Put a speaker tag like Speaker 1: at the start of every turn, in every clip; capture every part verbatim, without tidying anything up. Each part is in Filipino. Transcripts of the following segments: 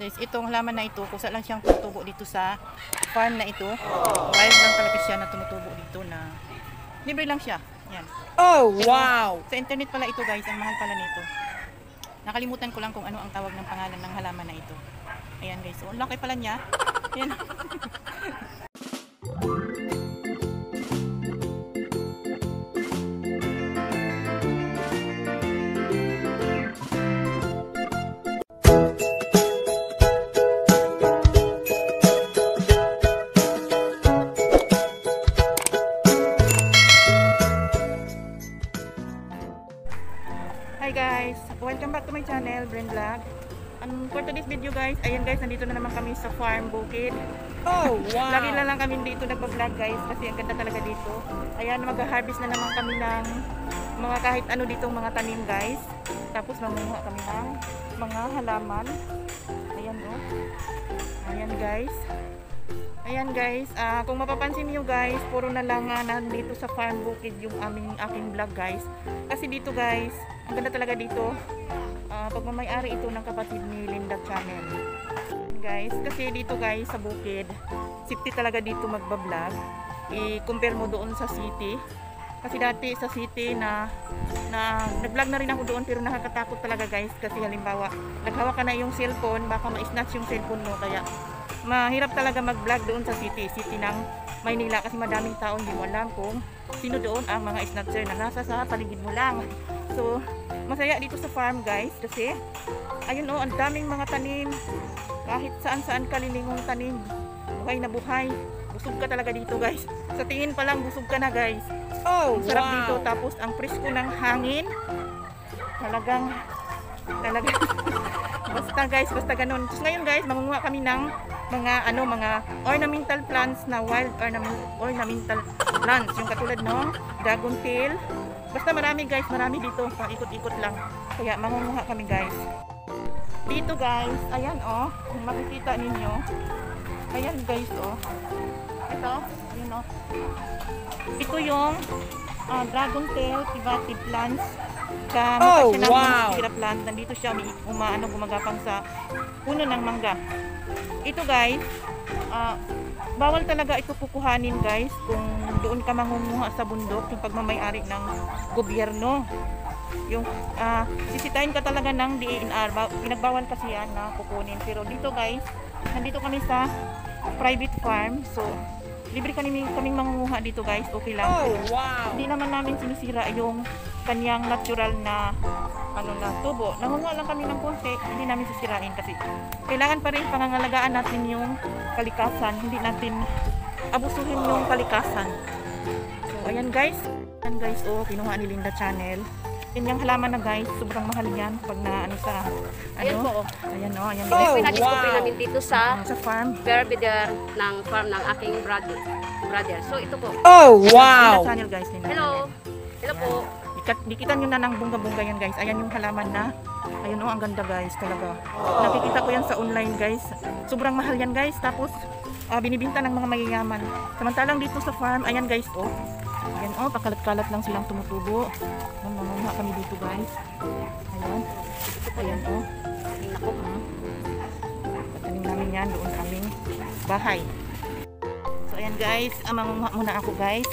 Speaker 1: Guys, itong halaman na ito, kusa lang siyang tumutubo dito sa farm na ito. Wild lang talaga siya na tumutubo dito na libre lang siya. Yan.
Speaker 2: Oh, wow!
Speaker 1: Sa internet pala ito guys, ang mahal pala nito. Nakalimutan ko lang kung ano ang tawag ng pangalan ng halaman na ito. Ayan guys, so ang laki pala niya. Ayan. Hi guys! Welcome back to my channel, Bren Vlog. Um, for today's video guys, ayan guys, nandito na naman kami sa farm Bukid.
Speaker 2: Oh, wow!
Speaker 1: Lagi na lang kami dito nagpa-vlog guys kasi ang ganda talaga dito. Ayan, mag-harvest na naman kami ng mga kahit ano ditong mga tanim guys. Tapos mangunguha kami ng mga halaman. Ayan o. Oh. Ayan guys. Ayan guys, uh, kung mapapansin niyo guys, puro na lang uh, nandito sa farm Bukid yung aming aking vlog guys. Kasi dito guys, ang ganda talaga dito. Uh, pagmamayari ito ng kapatid ni Linda Channel. Guys, kasi dito guys sa Bukid, safety talaga dito magbablog. I-compare mo doon sa city. Kasi dati sa city na, na nag-vlog na rin ako doon pero nakakatakot talaga guys. Kasi halimbawa, naghawak ka na yung cellphone, baka ma-snatch yung cellphone mo. Kaya mahirap talaga mag-vlog doon sa city. City ng Maynila kasi madaming tao hindi mo alam kung sino doon ang mga snatcher na nasa sa paligid mo lang. So, masaya dito sa farm guys kasi ayun o, oh, ang daming mga tanim. Kahit saan-saan kalilingong tanim. Buhay na buhay. Busog ka talaga dito guys. Sa tingin pa lang busog ka na guys.
Speaker 2: Oh,
Speaker 1: sarap
Speaker 2: wow.
Speaker 1: Dito. Tapos ang presko ng hangin. Talagang talagang basta guys, basta ganun. So, ngayon guys, mangunguha kami ng mga ano, mga ornamental plants na wild ornament, ornamental plants. Yung katulad ng dragon tail. Basta marami guys, marami dito. Pang ikot-ikot lang. Kaya mangunguha kami guys. Dito guys, ayan oh, kung makikita ninyo. Ayan guys oh. Ito, yun oh. Ito yung uh, dragon tail tivative plants.
Speaker 2: Oh, wow!
Speaker 1: Plant. Nandito siya umaano, gumagapang sa puno ng mangga. Ito guys, uh, bawal talaga ito kukuhanin guys kung doon ka mangunguha sa bundok, yung pagmamayari ng gobyerno. Yung uh, sisitahin ka talaga ng D A N R, pinagbawal kasi yan na kukunin. Pero dito guys, nandito kami sa private farm, so libre kami kaming mangunguha dito guys, okay lang.
Speaker 2: Oh, wow!
Speaker 1: Hindi naman namin sinisira yung kanyang natural na ano na tubo. Nangunguha lang kami ng konti, hindi namin sisirain kasi kailangan pa rin pangangalagaan natin yung kalikasan, hindi natin abusuhin yung kalikasan. So ayan guys, ayan guys, oh, kinuha ni Linda Channel. Yan yung halaman na guys, sobrang mahal yan pag na ano sa ano.
Speaker 3: Ayan po.
Speaker 1: Ayan oh, ayan.
Speaker 3: Oh,
Speaker 1: Oh,
Speaker 3: pinadiscover
Speaker 2: wow.
Speaker 3: namin dito sa
Speaker 1: sa farm.
Speaker 3: Belvedere ng farm ng aking brother. brother. So ito po.
Speaker 2: Oh,
Speaker 1: Linda
Speaker 2: wow!
Speaker 1: Channel guys, Linda
Speaker 3: Hello.
Speaker 1: Channel.
Speaker 3: Hello po.
Speaker 1: Dikita nyo na ng bunga-bunga yan guys. Ayan yung halaman na. Ayun oh, ang ganda guys talaga. Nakikita ko yan sa online guys. Sobrang mahal yan guys. Tapos uh, binibinta ng mga mayayaman. Samantalang dito sa farm, ayan guys oh. Ayan oh, pakalat-kalat lang silang tumutubo. Nangunguha kami dito guys. Ayan. Ayan oh. Ako ha. Patanim namin yan doon sa aming bahay. So ayan guys, ah, mangunguha muna ako guys.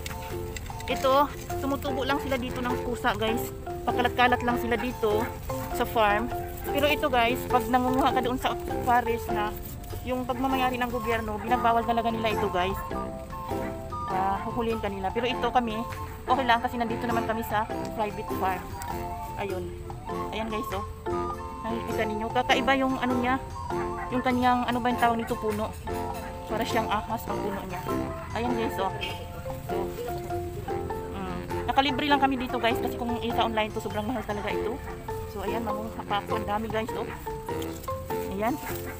Speaker 1: Ito, tumutubo lang sila dito ng pusa guys. Pakalat-kalat lang sila dito sa farm. Pero ito guys, pag nangunguha ka doon sa forest na yung pagmamayari ng gobyerno, binagbawal talaga nila ito guys. Uh, huhulihin kanila. Pero ito kami, okay lang kasi nandito naman kami sa private farm. Ayun. Ayan guys oh. Nakikita ninyo. Kakaiba yung ano niya. Yung kanyang, ano ba yung tawag nito, puno. Para siyang ahas ang puno niya. Ayan guys oh. So, nakalibre lang kami dito guys kasi kung isa online to sobrang mahal talaga ito. So ayan, mangunguha pa ako. Ang dami guys oh. Ayan.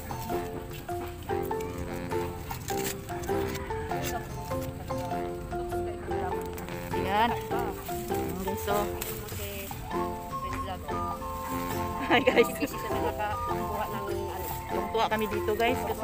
Speaker 1: Ayan. Ayan guys oh. Hi guys. Tungtuwa kami dito guys kasi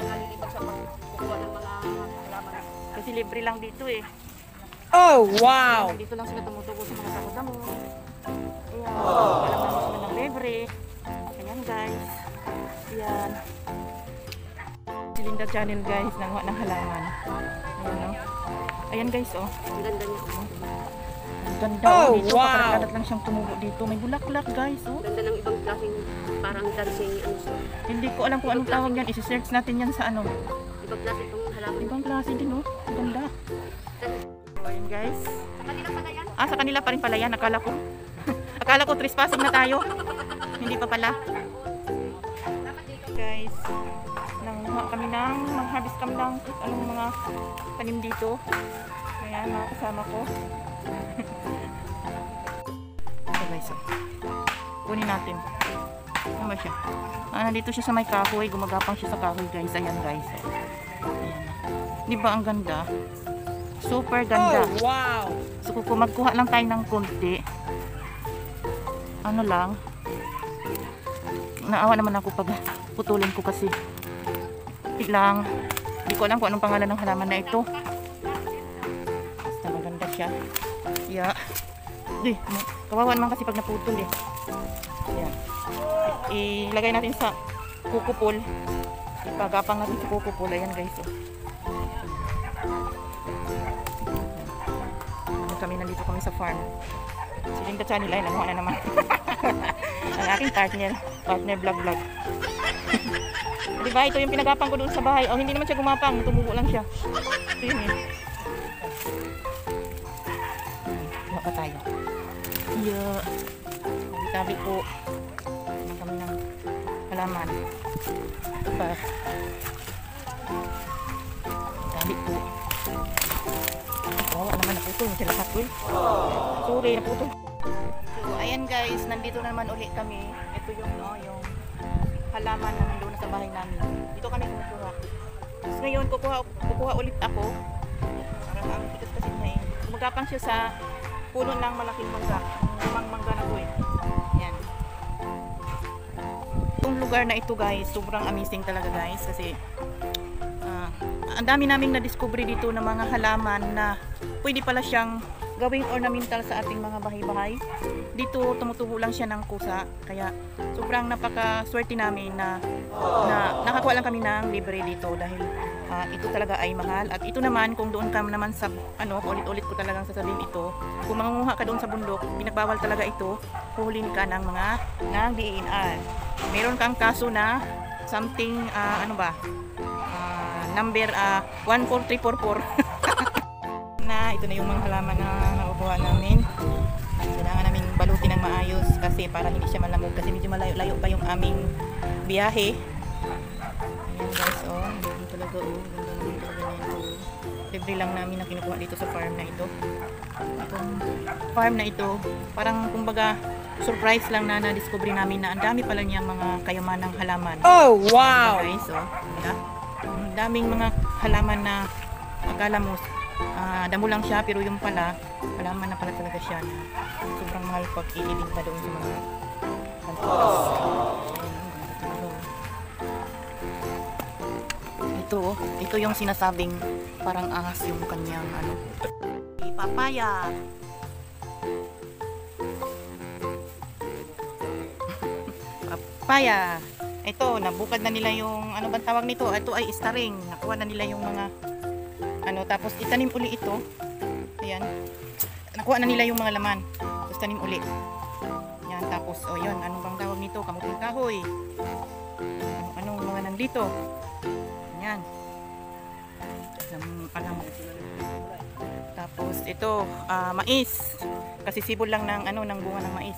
Speaker 1: kasi libre lang dito eh.
Speaker 2: Oh, wow!
Speaker 1: Dito lang sila tumutubo sa mga damo-damo. Ayan, alam namin sila ng libre. Ayan guys. Yan. Si Linda Channel guys, nanguha ng halaman. Ayan no. Ayan guys oh.
Speaker 3: Ang ganda niya.
Speaker 1: Ang ganda oh,
Speaker 2: Oh,
Speaker 1: dito.
Speaker 2: wow.
Speaker 1: Kapag lang siyang tumubo dito. May bulaklak guys oh.
Speaker 3: Ang ganda ng ibang klaseng parang dancing ano so.
Speaker 1: Hindi ko alam kung anong tawag yan. Isi-search natin yan sa ano.
Speaker 3: Ibang klase itong halaman.
Speaker 1: Ibang klase din oh. Ang ganda. So, ayan guys.
Speaker 3: Kanila pala yan.
Speaker 1: Ah, sa kanila pa rin pala yan. Akala ko. Akala ko trespassing na tayo. Hindi pa pala. Guys, nanguha kami ng, mag-harvest kami ng anong mga tanim dito. Ayan, mga kasama ko. So guys, oh. Kunin natin. Ano ba siya? Ah, nandito siya sa may kahoy. Gumagapang siya sa kahoy guys. Ayan guys. Oh. Ayan. Di ba ang ganda? Super ganda.
Speaker 2: Oh, wow.
Speaker 1: So kung magkuha lang tayo ng konti, ano lang, naawa naman ako pag putulin ko kasi lang, hindi ko alam kung anong pangalan ng halaman na ito. Basta maganda siya. Yeah. Di, kawawa naman kasi pag naputol eh. Ayan. Ilagay natin sa kukupol. Ipagapang natin sa kukupol. Ayan guys oh. Kami nandito kami sa farm. Si Linda Channel ay nakuha na naman. Ang aking partner, partner vlog vlog. Diba ito yung pinagapang ko doon sa bahay. Oh, hindi naman siya gumapang, tumubo lang siya. Ito yun yun. Kuha pa tayo. Yeah. Sabi ko, naman kami ng halaman. Ito pa. Sabi ko. Oh, naman naputol. Hindi sila hatoy. Sorry, naputol. So, ayan guys, nandito na naman ulit kami. Ito yung, no, yung halaman na nandun sa bahay namin. Dito kami kumukuha. Tapos ngayon, kukuha, kukuha ulit ako. Para ang tigas kasi na eh. Gumagapang siya sa puno ng malaking mangga. Lumang mangga na po eh. Yan. Itong lugar na ito guys, sobrang amazing talaga guys. Kasi, uh, ang dami naming na-discover dito ng mga halaman na pwede pala siyang gawing ornamental sa ating mga bahay-bahay. Dito tumutubo lang siya ng kusa, kaya sobrang napaka-swerte namin na, na nakakuha lang kami ng libre dito dahil uh, ito talaga ay mahal. At ito naman, kung doon ka naman sa ano, ulit-ulit ko talagang sasabihin ito, kung mangunguha ka doon sa bundok, pinagbawal talaga ito, huhulihin ka ng mga ng D E N R. Meron kang kaso na something, uh, ano ba, uh, number uh, one four three four four. Na ito na yung mga halaman na nakukuha namin. Kailangan namin balutin ng maayos kasi para hindi siya malamog kasi medyo malayo-layo pa yung aming biyahe. Ayan guys, oh, hindi talaga oh, ganda naman talaga nito. Libre lang namin na kinukuha dito sa farm na ito. Itong farm na ito, parang kumbaga surprise lang na na-discover namin na ang dami pala niyang mga kayamanang halaman.
Speaker 2: Oh, wow.
Speaker 1: Ayan guys, oh, diba? Ang daming mga halaman na akala mo Uh, damo lang siya pero yung pala halaman na pala talaga siya na sobrang mahal pag iiling pa doon sa mga kantos. Ito, ito yung sinasabing parang ahas yung kanyang ano, papaya. Papaya. Ito, nabukad na nila yung ano bang tawag nito? Ito ay staring. Nakuha na nila yung mga ano, tapos itanim uli ito. Ayan. Nakuha na nila yung mga laman. Tapos tanim uli. Yan, tapos, o oh, yun, anong bang tawag nito? Kamuting kahoy. Ano, anong mga nandito? Yan. Alam mo. Tapos, ito, uh, mais. Kasi sibol lang ng, ano, ng bunga ng mais.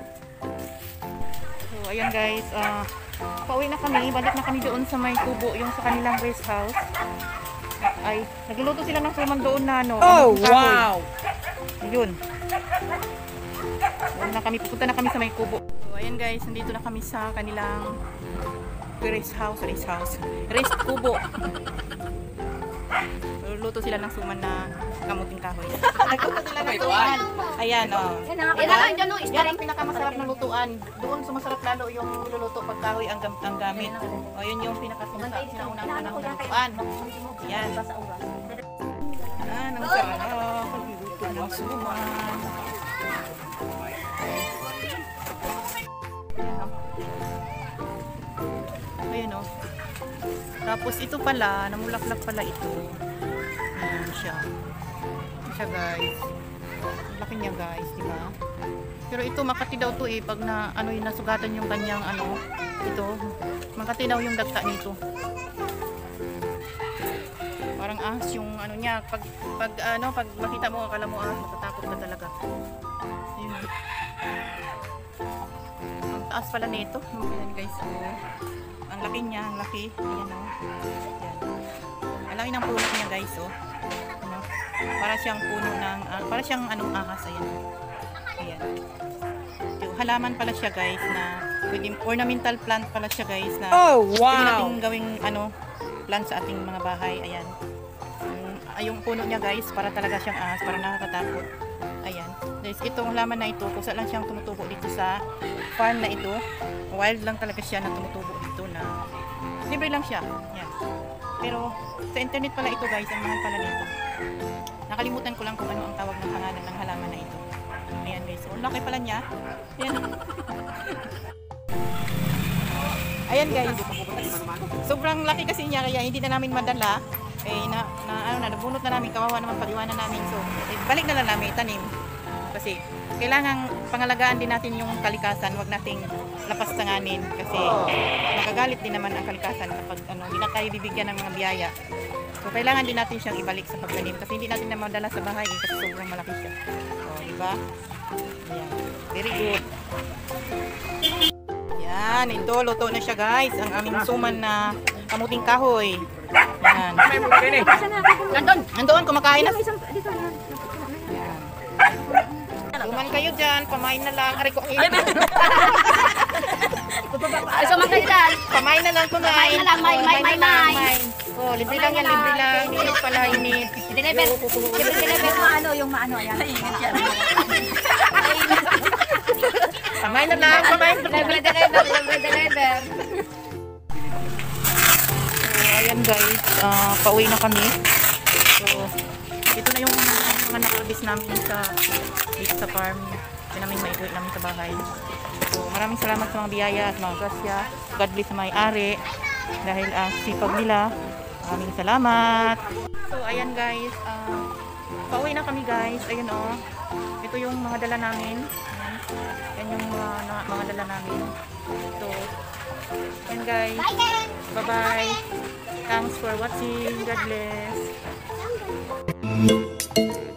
Speaker 1: So, ayan guys, uh, pauwi na kami. Balik na kami doon sa may kubo, yung sa kanilang rest house. Ay, nagluluto sila ng suman doon na ano.
Speaker 2: Oh,
Speaker 1: kahoy.
Speaker 2: wow.
Speaker 1: Ayun. Doon na kami, pupunta na kami sa may kubo. So, ayan guys, nandito na kami sa kanilang rest house, rest house, rest kubo. Nagluluto sila ng suman na kamuting kahoy. Nagluto sila ng suman. Ayan, oh.
Speaker 3: Kailangan dyan, no?
Speaker 1: Yan ang pinakamasarap na lutuan. Doon sumasarap lalo yung niluluto pag kahoy ang, gam ang gamit. O, yun yung pinakasunod sa unang panahon ng lutuan. Yan. Yan, ang sarap. Pagluluto ng suman. Yan, oh. Tapos ito pala, namulaklak pala ito. Ayan siya. Ayan siya guys. Ang laki niya guys, di ba? Pero ito makati daw to eh pag na ano yung nasugatan yung kanyang ano, ito. Makati daw yung dagta nito. Parang ahas yung ano niya, pag pag ano, pag makita mo akala mo ah, matatakot ka talaga. Ayun. Ang taas pala nito. Ayan guys. Oh. Ang laki niya, ang laki. Ayan oh. Ayan. Ang laki ng puno niya guys oh. Ano? Para siyang puno ng uh, para siyang anong ahas ayan. Ayan. Yung halaman pala siya guys na pwede, ornamental plant pala siya guys na
Speaker 2: Oh,
Speaker 1: pwede
Speaker 2: wow.
Speaker 1: nating gawing ano plant sa ating mga bahay. Ayan. Yung, ah, yung puno niya guys para talaga siyang ahas, para nakakatakot. Ayan. Guys, itong halaman na ito, kusa lang siyang tumutubo dito sa farm na ito. Wild lang talaga siya na tumutubo dito na libre lang siya. Ayan. Pero sa internet pala ito guys, ang mahal pala nito. Nakalimutan ko lang kung ano ang tawag ng pangalan ng halaman na ito. Ayan guys, so laki pala niya. Ayan. Ayan guys, sobrang laki kasi niya kaya hindi na namin madala. Eh na, na ano na nabunot na namin, kawawa naman pag-iwanan namin. So eh, balik na lang namin itanim. Kasi kailangan pangalagaan din natin yung kalikasan, wag nating lapastanganin kasi magagalit din naman ang kalikasan kapag ano, hindi na tayo bibigyan ng mga biyaya. So kailangan din natin siyang ibalik sa pagtanim kasi hindi natin na madala sa bahay eh, kasi sobrang malaki siya. So, diba? Ayan. Very good. Yan, ito luto na siya guys. Ang aming suman na kamuting kahoy. Yan.
Speaker 3: Nandun!
Speaker 1: Andoon, kumakain na.
Speaker 3: Isang, dito na.
Speaker 1: Yan. Suman kayo dyan, pamain na lang. Aray ko ang ito.
Speaker 3: Ay, sumakay dyan.
Speaker 1: Pamain na lang, kumain.
Speaker 3: Pamain na lang, may, may, may, may.
Speaker 1: Oh, libre lang yan, libre lang. Init pala, init.
Speaker 3: Deliver. Deliver mo ano, yung maano, ayan.
Speaker 1: Pamain na lang, pamain.
Speaker 3: Deliver, deliver, deliver, deliver.
Speaker 1: So, ayan guys, uh, pauwi na kami. So, ito na yung mga nakarbis namin sa dito sa farm. Ito namin maiuwi namin sa bahay. So, maraming salamat sa mga biyaya at mga grasya. God bless sa may-ari. Dahil uh, sipag nila. Maraming salamat. So, ayan guys. Uh, pauwi na kami guys. Ayun o. Oh. Ito yung mga dala namin. Ayan, yan yung mga, na, mga dala namin. So, ayan guys. Bye-bye. Thanks for watching. God bless.